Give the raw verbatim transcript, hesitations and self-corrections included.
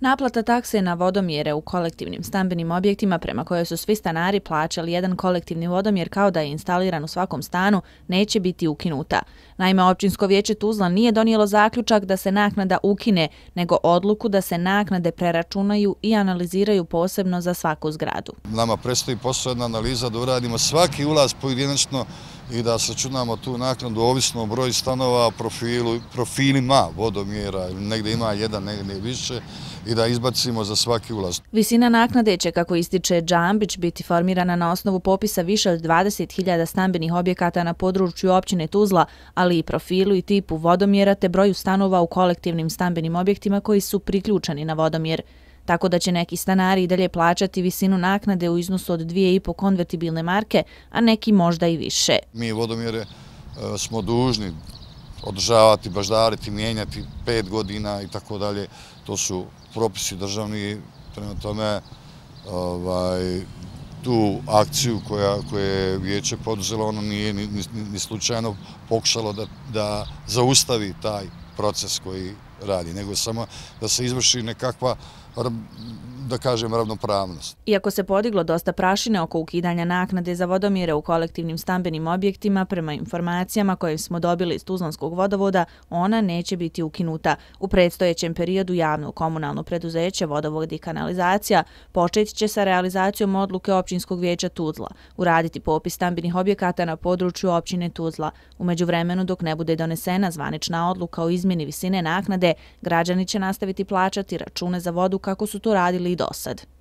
Naplata takse na vodomjere u kolektivnim stambenim objektima prema kojoj su svi stanari plaćali jedan kolektivni vodomjer kao da je instaliran u svakom stanu neće biti ukinuta. Naime, Općinsko vijeće Tuzla nije donijelo zaključak da se naknada ukine, nego odluku da se naknade preračunaju i analiziraju posebno za svaku zgradu. Nama predstoji posebna analiza da uradimo svaki ulaz pojedinačno i da sračunamo tu naknadu ovisno o broju stanova, profilu, profilima vodomjera, negdje ima jedan, negdje više, i da izbacimo za svaki ulaz. Visina naknade će, kako ističe Džambić, biti formirana na osnovu popisa više od dvadeset hiljada stambenih objekata na području općine Tuzla, ali i profilu i tipu vodomjera te broju stanova u kolektivnim stambenim objektima koji su priključeni na vodomjer. Tako da će neki stanari i dalje plaćati visinu naknade u iznosu od dvije i po konvertibilne marke, a neki možda i više. Mi vodomjere smo dužni održavati, baždariti, mijenjati pet godina i tako dalje. To su propisi državni, prema tome ovaj, tu akciju koja, koja je vijeće poduzelo, ono nije ni, ni, ni slučajno pokušalo da, da zaustavi taj proces koji radi, nego samo da se izvrši nekakva, da kažem, ravnopravnost. Iako se podiglo dosta prašine oko ukidanja naknade za vodomjere u kolektivnim stambenim objektima, prema informacijama koje smo dobili iz Tuzlanskog vodovoda, ona neće biti ukinuta. U predstojećem periodu javno komunalno preduzeće Vodovod i kanalizacija počet će sa realizacijom odluke Općinskog vijeća Tuzla, uraditi popis stambenih objekata na području općine Tuzla. U međuvremenu, dok ne bude donesena zvanična odluka o izmjeni visine naknade, građani će nastaviti plaćati račune za vodu kako su to radili i dosad.